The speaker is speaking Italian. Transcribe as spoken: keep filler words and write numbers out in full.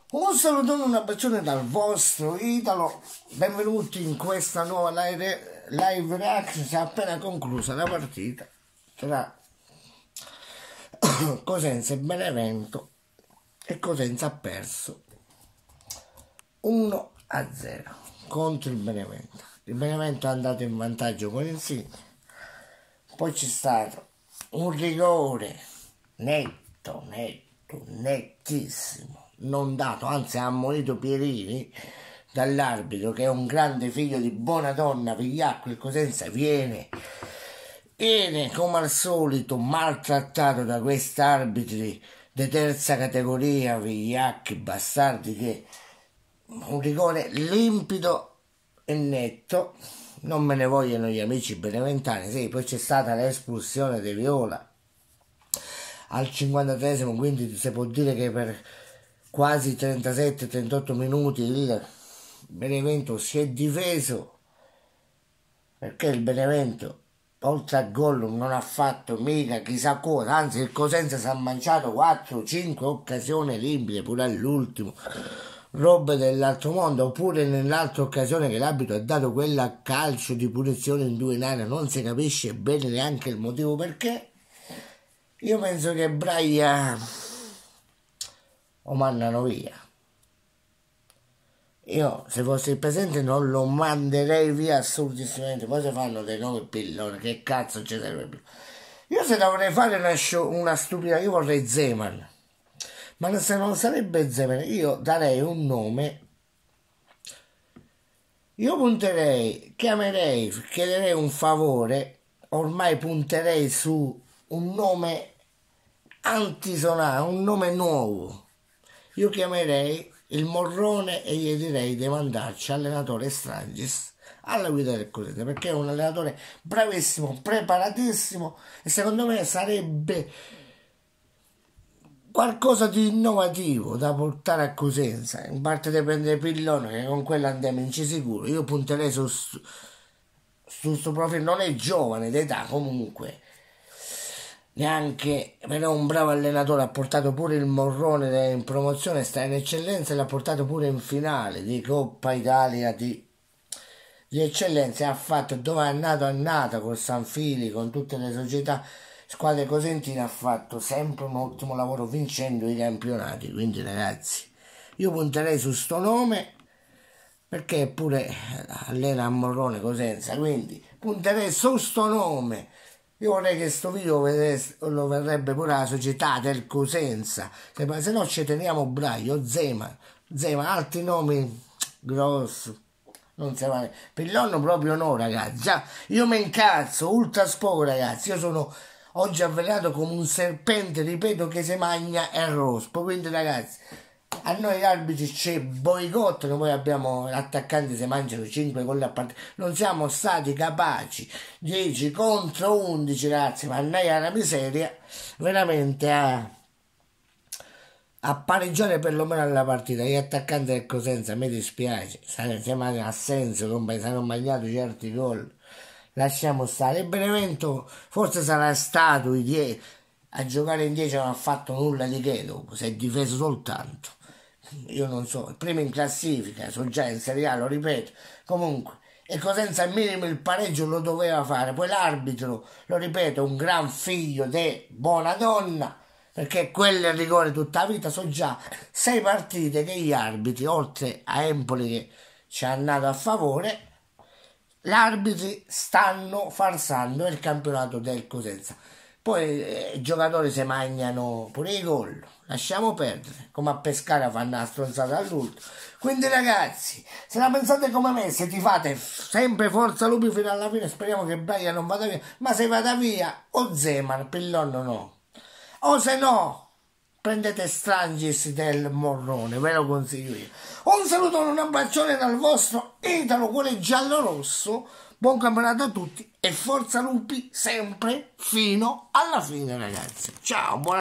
Un salutone e un abbraccione dal vostro Italo, benvenuti in questa nuova live, live reaction. Si è appena conclusa la partita tra Cosenza e Benevento e Cosenza ha perso uno a zero contro il Benevento. Il Benevento è andato in vantaggio con il Signe, poi c'è stato un rigore netto, netto, nettissimo, non dato, anzi ha ammonito Pierini dall'arbitro, che è un grande figlio di Bonadonna, Vigliacco. Il Cosenza viene viene come al solito maltrattato da questi arbitri di terza categoria, vigliacchi, bastardi, che un rigore limpido e netto, non me ne vogliono gli amici beneventani. Sì, poi c'è stata l'espulsione di Viola al cinquantatreesimo, quindi si può dire che per quasi trentasette trentotto minuti il Benevento si è difeso, perché il Benevento oltre al gol non ha fatto mica chissà cosa, anzi il Cosenza si è mangiato quattro cinque occasioni limpide pure all'ultimo, robe dell'altro mondo. Oppure nell'altra occasione che l'arbitro ha dato quella calcio di punizione in due in area, non si capisce bene neanche il motivo perché. Io penso che Braia lo mandano via. Io se fossi il presente non lo manderei via assolutissimamente. Poi si fanno dei nuovi pilloni, che cazzo ci serve? Io se dovrei fare una, show, una stupida, io vorrei Zeman, ma se non sarebbe Zeman io darei un nome. Io punterei, chiamerei, chiederei un favore, ormai punterei su un nome antisonale, un nome nuovo. Io chiamerei il Morrone e gli direi di mandarci allenatore Strangis alla guida del Cosenza, perché è un allenatore bravissimo, preparatissimo, e secondo me sarebbe qualcosa di innovativo da portare a Cosenza. In parte dipende Pillone, che con quello andiamo in sicuro. Io punterei su questo profilo, non è giovane d'età comunque, neanche, però un bravo allenatore. Ha portato pure il Morrone in promozione, sta in eccellenza, e l'ha portato pure in finale di Coppa Italia di, di eccellenza. Ha fatto, dove è nato è nato, con Sanfili, con tutte le società, squadre cosentine, ha fatto sempre un ottimo lavoro vincendo i campionati. Quindi ragazzi, io punterei su sto nome, perché pure allena a Morrone Cosenza, quindi punterei su sto nome. Io vorrei che sto video lo verrebbe pure la società del Cosenza, se no ci teniamo Braio, Zeman, Zeman, altri nomi grossi, non si va. Pillon proprio no, ragazzi. Già, io mi incazzo, ultra spoco, ragazzi. Io sono oggi avvelenato come un serpente, ripeto, che si magna e rospo. Quindi ragazzi, a noi arbitri c'è boicottano, poi abbiamo attaccanti che mangiano cinque gol a partita, non siamo stati capaci, dieci contro undici, ragazzi, ma noi alla miseria veramente a, a pareggiare perlomeno alla partita. Gli attaccanti del Cosenza, mi dispiace, siamo a senso, come si hanno mangiato certi gol, lasciamo stare. Il Benevento forse sarà stato a giocare in dieci, non ha fatto nulla di che, dopo si è difeso soltanto. Io non so, prima in classifica, sono già in Serie A, lo ripeto. Comunque, e Cosenza al minimo il pareggio lo doveva fare. Poi l'arbitro, lo ripeto, un gran figlio di Bonadonna, perché quello è il rigore tutta la vita. Sono già sei partite che gli arbitri, oltre a Empoli che ci è andato a favore, gli arbitri stanno falsando il campionato del Cosenza. Poi eh, i giocatori si mangiano pure i gol, lasciamo perdere, come a Pescara fanno la stronzata all'ultimo. Quindi ragazzi, se la pensate come me, se ti fate sempre forza lupi fino alla fine, speriamo che Braia non vada via, ma se vada via o Zeman, Pillon no, o se no prendete Strangis del Morrone, ve lo consiglio io. Un saluto e un abbraccione dal vostro Italo, cuore giallo-rosso. Buon campionato a tutti e forza lupi sempre fino alla fine, ragazzi. Ciao, buona